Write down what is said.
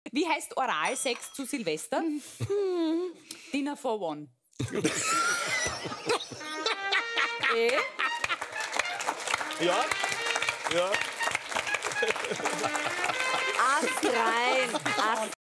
Wie heißt Oralsex zu Silvester? Dinner for one. Ja? Ja. Astrein.